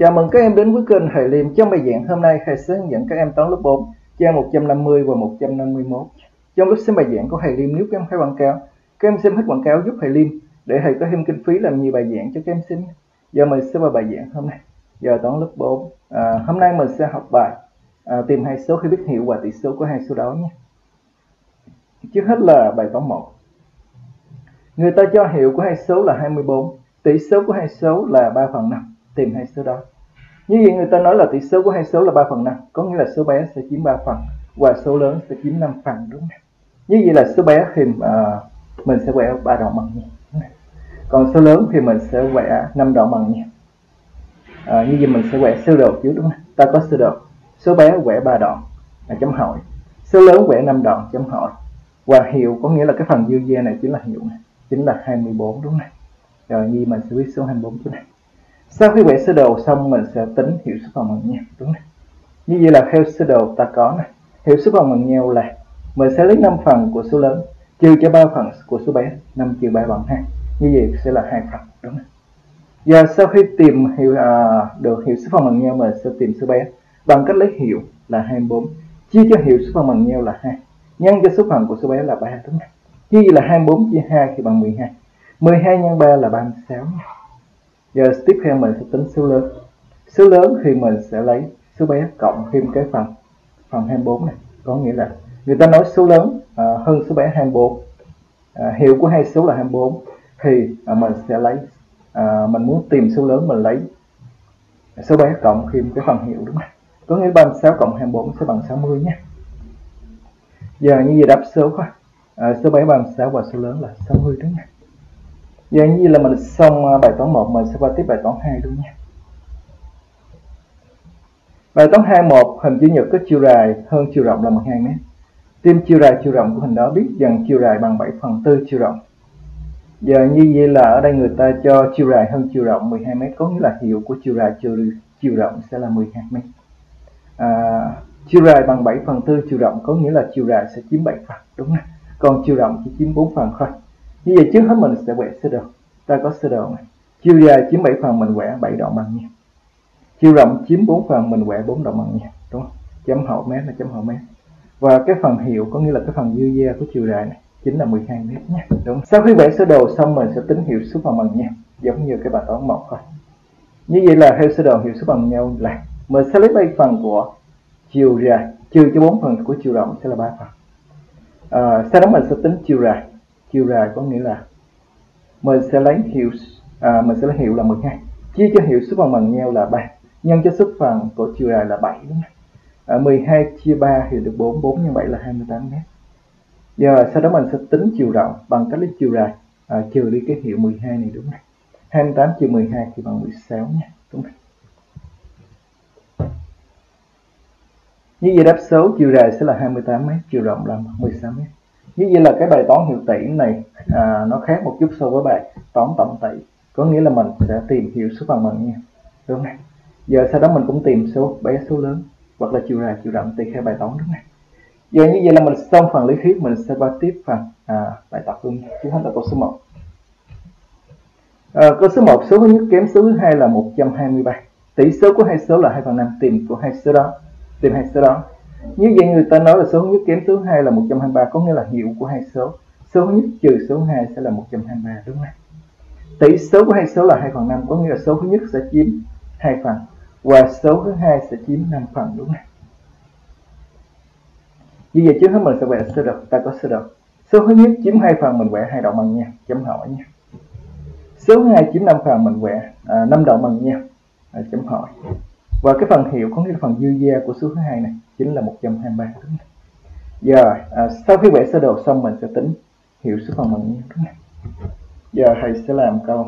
Chào mừng các em đến với kênh Thầy Liêm. Trong bài giảng hôm nay, thầy sẽ hướng dẫn các em toán lớp 4, trang 150 và 151. Trong lúc xem bài giảng của thầy Liêm, nếu các em thấy quảng cáo, các em xem hết quảng cáo giúp thầy Liêm để thầy có thêm kinh phí làm nhiều bài giảng cho các em xem. Giờ mình sẽ vào bài giảng hôm nay. Giờ toán lớp 4. Hôm nay mình sẽ học bài tìm hai số khi biết hiệu và tỷ số của hai số đó nhé. Trước hết là bài toán 1. Người ta cho hiệu của hai số là 24, tỷ số của hai số là 3/5. Tìm hai số đó. Như vậy người ta nói là tỷ số của hai số là 3/5, có nghĩa là số bé sẽ chiếm 3 phần và số lớn sẽ chiếm 5 phần, đúng không? Như vậy là số bé thì mình sẽ vẽ 3 đoạn bằng nhẹ, còn số lớn thì mình sẽ vẽ 5 đoạn bằng nhẹ. Như vậy mình sẽ vẽ sơ đồ trước, đúng không? Ta có sơ đồ, số bé vẽ 3 đoạn là chấm hỏi, số lớn vẽ 5 đoạn chấm hỏi, và hiệu có nghĩa là cái phần dư dê này chính là hiệu này, chính là 24, đúng không? Rồi như mình sẽ viết số 24 chỗ này. Sau khi vẽ sơ đồ xong mình sẽ tính hiệu số phần bằng nhau, đúng không? Như vậy là theo sơ đồ ta có này, hiệu số phần bằng nhau là mình sẽ lấy 5 phần của số lớn trừ cho 3 phần của số bé, 5 trừ 3 bằng 2. Như vậy sẽ là 2 phần, đúng không? Giờ sau khi tìm được hiệu số phần bằng nhau, mình sẽ tìm số bé bằng cách lấy hiệu là 24 chia cho hiệu số phần bằng nhau là 2 nhân cho số phần của số bé là 3, đúng không? Như vậy là 24 chia 2 thì bằng 12. 12 nhân 3 là 36. Giờ tiếp theo mình sẽ tính số lớn. Số lớn thì mình sẽ lấy số bé cộng thêm cái phần 24 này, có nghĩa là người ta nói số lớn hơn số bé 24. Hiệu của hai số là 24 thì mình sẽ lấy mình muốn tìm số lớn, mình lấy số bé cộng thêm cái phần hiệu, đúng không? Có nghĩa 36 cộng 24 sẽ bằng 60 nhé. Giờ như vậy đáp số thôi. Số bé 36 và số lớn là 60, đúng không? Giờ như là mình xong bài toán 1, mình sẽ qua tiếp bài toán 2 luôn nha. Bài toán 2.1, hình chữ nhật có chiều dài hơn chiều rộng là 12 m. Tìm chiều dài chiều rộng của hình đó, biết rằng chiều dài bằng 7/4 chiều rộng. Giờ như vậy là ở đây người ta cho chiều dài hơn chiều rộng 12 m, có nghĩa là hiệu của chiều dài trừ chiều rộng sẽ là 12 m. Chiều dài bằng 7/4 chiều rộng, có nghĩa là chiều dài sẽ chiếm 7 phần, đúng không? Còn chiều rộng chỉ chiếm 4 phần thôi. Như vậy trước hết mình sẽ vẽ sơ đồ. Ta có sơ đồ này. Chiều dài chiếm 7 phần, mình vẽ 7 đoạn bằng nhau. Chiều rộng chiếm 4 phần, mình vẽ 4 đoạn bằng nhau, đúng không? Chấm hỏi mét là chấm hỏi mét. Và cái phần hiệu có nghĩa là cái phần dư dê của chiều dài này chính là 12 m nhé, đúng không? Sau khi vẽ sơ đồ xong mình sẽ tính hiệu số phần bằng nhau, giống như cái bài toán 1 thôi. Như vậy là theo sơ đồ hiệu số bằng nhau là mình sẽ lấy 7 phần của chiều dài trừ cho 4 phần của chiều rộng sẽ là 3 phần. Sau đó mình sẽ tính chiều dài. Chiều dài có nghĩa là mình sẽ lấy hiệu là 12 chia cho hiệu số phần bằng nhau là 3 nhân cho số phần của chiều dài là 7, đúng không? 12 chia 3 thì được 4, 4 nhân 7 là 28 m. Giờ sau đó mình sẽ tính chiều rộng bằng cách lấy chiều dài trừ đi cái hiệu 12 này, đúng không? 28 trừ 12 thì bằng 16 nha, đúng không? Như vậy đáp số chiều dài sẽ là 28 m, chiều rộng là 16 m. Như vậy là cái bài toán hiệu tỷ này nó khác một chút so với bài toán tổng tỷ, có nghĩa là mình sẽ tìm hiệu số phần bằng nhau, đúng không? Giờ sau đó mình cũng tìm số bé số lớn hoặc là chiều dài chiều rộng tùy theo bài toán, đúng không? Giờ như vậy là mình xong phần lý thuyết, mình sẽ qua tiếp phần bài tập luôn. Trước hết là câu số 1. Câu số 1, số thứ nhất kém số thứ hai là 123. Tỷ số của hai số là 2/5, tìm của hai số đó. Tìm hai số đó. Như vậy người ta nói là số thứ nhất kém số thứ hai là 123, có nghĩa là hiệu của hai số. Số thứ nhất trừ số thứ hai sẽ là 123, đúng không? Tỷ số của hai số là 2/5, có nghĩa là số thứ nhất sẽ chiếm 2 phần và số thứ hai sẽ chiếm 5 phần, đúng không? Như vậy trước hết mình sẽ vẽ sơ đồ. Ta có sơ đồ. Số thứ nhất chiếm 2 phần, mình vẽ 2 đoạn bằng nhau, chấm hỏi nha. Số thứ hai chiếm 5 phần, mình vẽ 5 đoạn bằng nhau, chấm hỏi. Và cái phần hiệu có nghĩa là phần dư dê của số thứ hai này chính là 123, đúng không? Giờ sau khi vẽ sơ đồ xong mình sẽ tính hiệu số phần bằng nhau, đúng không? Giờ thầy sẽ làm câu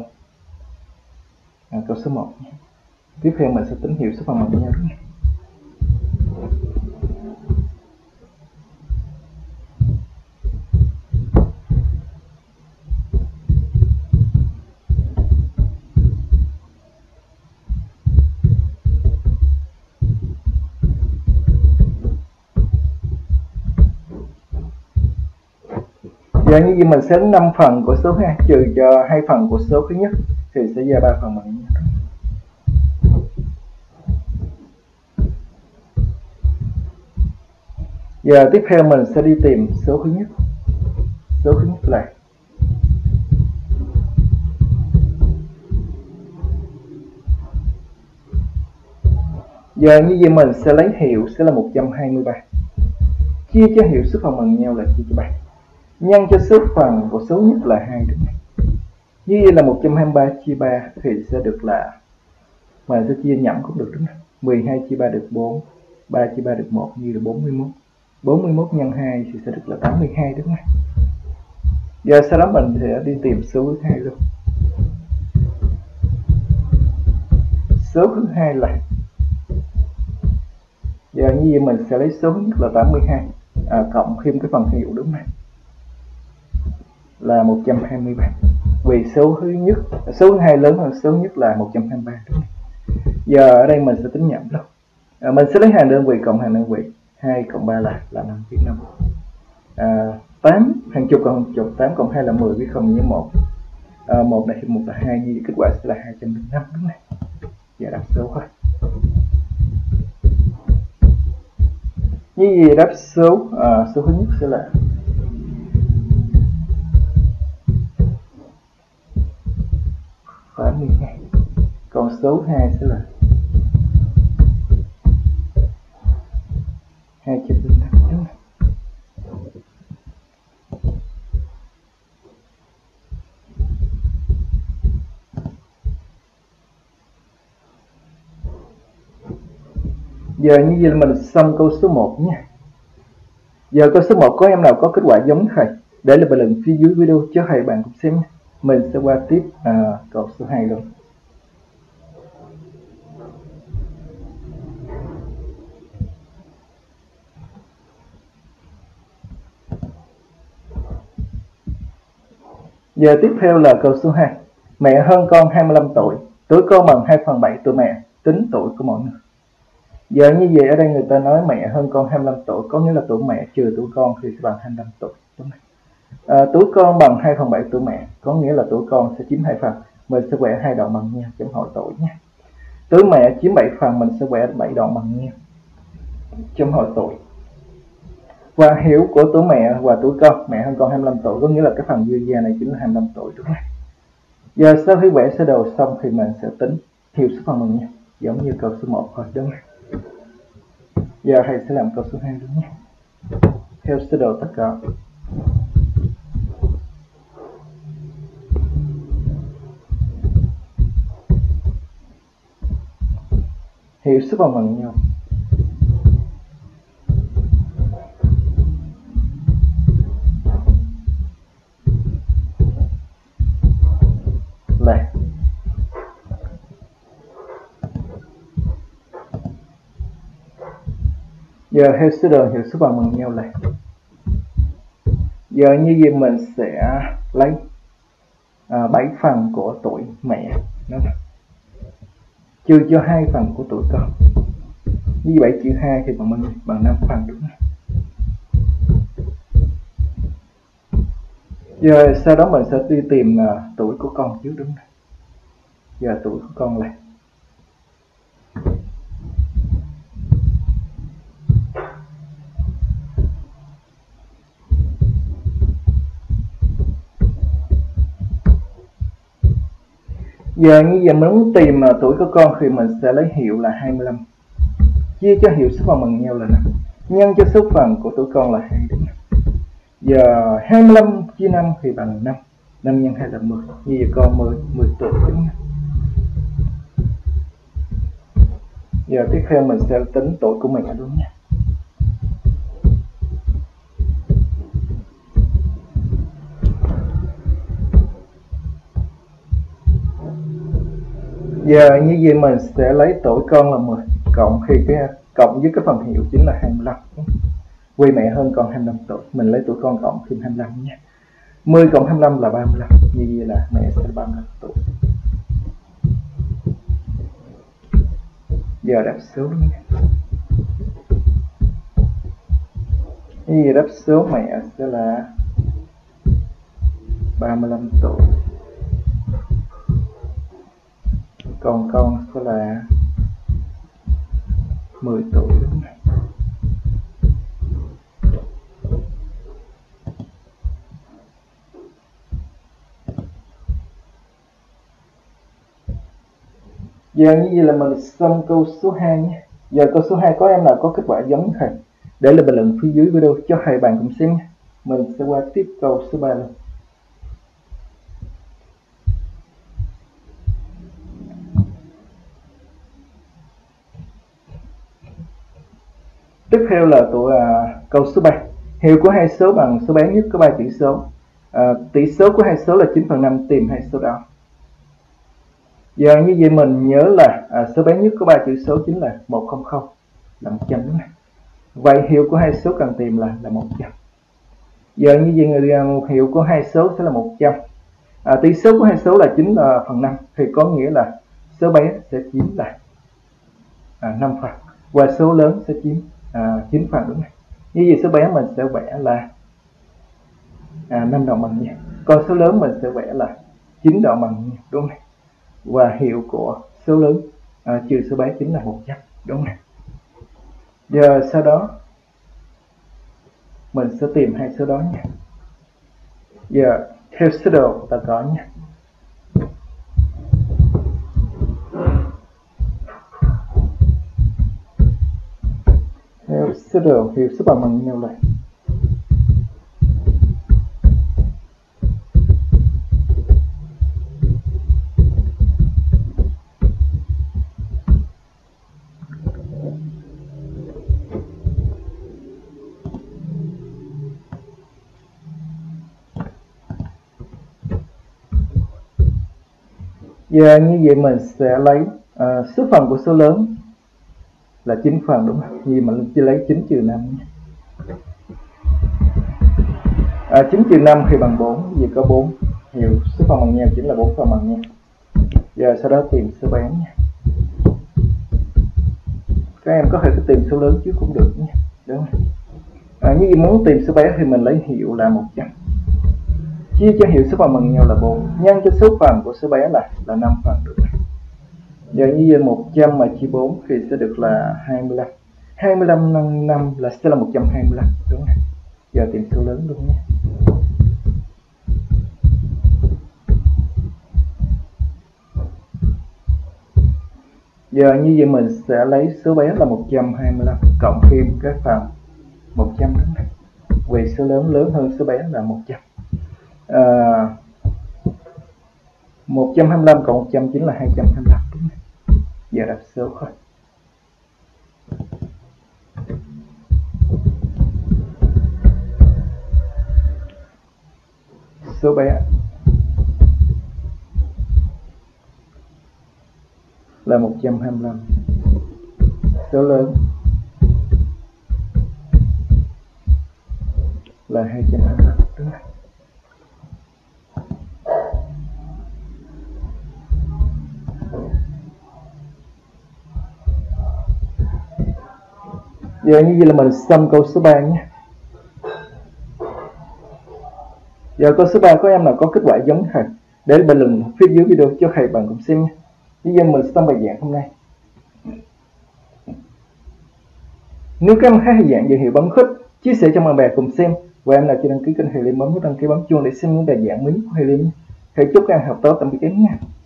số 1. Tiếp theo mình sẽ tính hiệu số phần bằng nhau, đúng không? Giờ như vậy mình sẽ 5 phần của số 2 trừ cho 2 phần của số thứ nhất thì sẽ ra 3 phần bằng nhau. Giờ tiếp theo mình sẽ đi tìm số thứ nhất. Số thứ nhất là giờ như vậy mình sẽ lấy hiệu sẽ là 123, chia cho hiệu số phần bằng nhau là chia cho 3, nhân cho số phần của số nhất là 2 đúng không? Như vậy là 123 chia 3 thì sẽ được là mình sẽ chia nhẩm cũng được đúng không? 12 chia 3 được 4, 3 chia 3 được 1 như là 41. 41 nhân 2 thì sẽ được là 82 đúng không? Giờ sau đó mình sẽ đi tìm số thứ hai luôn. Số thứ hai là giờ như vậy mình sẽ lấy số thứ nhất là 82 cộng thêm cái phần hiệu đúng không? Là 123. Vì số thứ nhất, số thứ hai lớn hơn số nhất là 123 đúng không? Giờ ở đây mình sẽ tính nhẩm đâu. Mình sẽ lấy hàng đơn vị cộng hàng đơn vị. 2 cộng 3 là 5 viết 5. 8 hàng chục cộng hàng chục, 8 cộng 2 là 10 viết 0 nhớ 1. 1 này thì 1 là 2, như kết quả sẽ là 205 đúng không? Giờ đáp số thôi. Như vậy đáp số số thứ nhất sẽ là còn số 2 sẽ là 205 đúng không? Giờ như vậy là mình xong câu số 1 nha. Giờ câu số 1 có em nào có kết quả giống thầy để lại bình luận phía dưới video cho thầy bạn cùng xem nha. Mình sẽ qua tiếp câu số 2 luôn. Giờ tiếp theo là câu số 2. Mẹ hơn con 25 tuổi, tuổi con bằng 2/7 tuổi mẹ, tính tuổi của mọi người. Giờ như vậy ở đây người ta nói mẹ hơn con 25 tuổi, có nghĩa là tuổi mẹ trừ tuổi con thì sẽ bằng 25 tuổi. Đúng không? Tuổi con bằng 2/7 tuổi mẹ, có nghĩa là tuổi con sẽ chiếm 2 phần. Mình sẽ vẽ 2 đoạn bằng nhau chấm hỏi tuổi nha. Tuổi mẹ chiếm 7 phần, mình sẽ vẽ 7 đoạn bằng nhau chấm hỏi tuổi. Và hiệu của tuổi mẹ và tuổi con, mẹ hơn con 25 tuổi, có nghĩa là cái phần dư ra này chính là 25 tuổi đúng không? Giờ sau khi vẽ sơ đồ xong thì mình sẽ tính hiệu số phần bằng nhau, giống như câu số 1 thôi đúng không? Giờ thầy sẽ làm câu số 2 đúng nhé. Theo sơ đồ tất cả. Hiệu số phần bằng nhau là giờ theo sơ đồ hiệu số phần bằng nhau là giờ như vậy mình sẽ lấy 7 phần của tuổi mẹ đó, trừ cho 2 phần của tuổi con. Như 7 trừ 2 thì bằng 5 phần đúng không? Giờ sau đó mình sẽ đi tìm tuổi của con trước đúng không? Giờ tuổi của con là giờ như vậy mình muốn tìm tuổi của con thì mình sẽ lấy hiệu là 25, chia cho hiệu số phần bằng nhau là 5, nhân cho số phần của tuổi con là 2 đúng không? Giờ 25 chia 5 thì bằng 5, 5 nhân 2 là 10, như vậy con 10 tuổi đúng không? Giờ tiếp theo mình sẽ tính tuổi của mẹ luôn nha. Giờ như vậy mình sẽ lấy tuổi con là 10 cộng với cái phần hiệu chính là 25. Vì mẹ hơn con 25 tuổi, mình lấy tuổi con cộng thêm 25 nha. 10 cộng 25 là 35, như vậy là mẹ sẽ 35 tuổi. Giờ đáp số nha. Như vậy đáp số mẹ sẽ là 35 tuổi. Còn con sẽ là 10 tuổi đúng không? Giờ như vậy là mình xong câu số 2 nhé. Giờ câu số 2 có em nào có kết quả giống thầy? Để lại bình luận phía dưới video cho hai bạn cùng xem nhé. Mình sẽ qua tiếp câu số 3 luôn. Tiếp theo là câu số 3. Hiệu của hai số bằng số bé nhất có 3 chữ số. Tỷ số của hai số là 9/5, tìm hai số đó. Giờ như vậy mình nhớ là số bé nhất có 3 chữ số chính là 100, là 100 đúng không? Vậy hiệu của hai số cần tìm là 100. Giờ như vậy một hiệu của hai số sẽ là 100. Tỷ số của hai số là 9/5 thì có nghĩa là số bé sẽ chiếm là 5 phần và số lớn sẽ chiếm 9 phần đúng không? Như vậy số bé mình sẽ vẽ là 5 đoạn bằng nhau, còn số lớn mình sẽ vẽ là 9 đoạn bằng nhau đúng không? Và hiệu của số lớn trừ số bé chính là 100 đúng không? Giờ sau đó mình sẽ tìm hai số đó nha. Giờ theo sơ đồ ta có nha. Theo sơ đồ hiệu số bằng nhau là giờ như vậy mình sẽ lấy số phần của số lớn là 9 phần đúng không? Vì mình chỉ lấy 9 trừ 5 nhé. 9 trừ 5 thì bằng 4, vì có 4 hiệu số phần bằng nhau chính là 4 phần bằng nhau. Giờ sau đó tìm số bé nha. Các em có thể tìm số lớn trước cũng được nhé, đúng không? Như vậy muốn tìm số bé thì mình lấy hiệu là 100, chia cho hiệu số phần bằng nhau là 4, nhân cho số phần của số bé là 5 phần được. Giờ như vậy 100 mà chia 4 thì sẽ được là 25. 25 nhân 5 là sẽ là 125 đúng không? Giờ tìm số lớn luôn nhé. Giờ như vậy mình sẽ lấy số bé là 125 cộng thêm cái phần 100 đúng không? Vì số lớn hơn số bé là 100. 125 cộng 100 chính là 225 đúng không? Giờ đặt số thôi. Số bé là 125, số lớn là 225 đúng không? Giờ như vậy là mình xong câu số 3 nhé. Giờ câu số 3 có em nào có kết quả giống thầy? Để bình luận phía dưới video cho thầy bạn cùng xem nhé. Bây giờ mình xong bài giảng hôm nay. Nếu các em thấy bài giảng dễ hiểu bấm thích, chia sẻ cho bạn bè cùng xem. Và em nào chưa đăng ký kênh Thầy Liêm bấm nút đăng ký bấm chuông để xem những bài giảng mới của Thầy Liêm. Thầy chúc các em học tốt, tạm biệt em nha.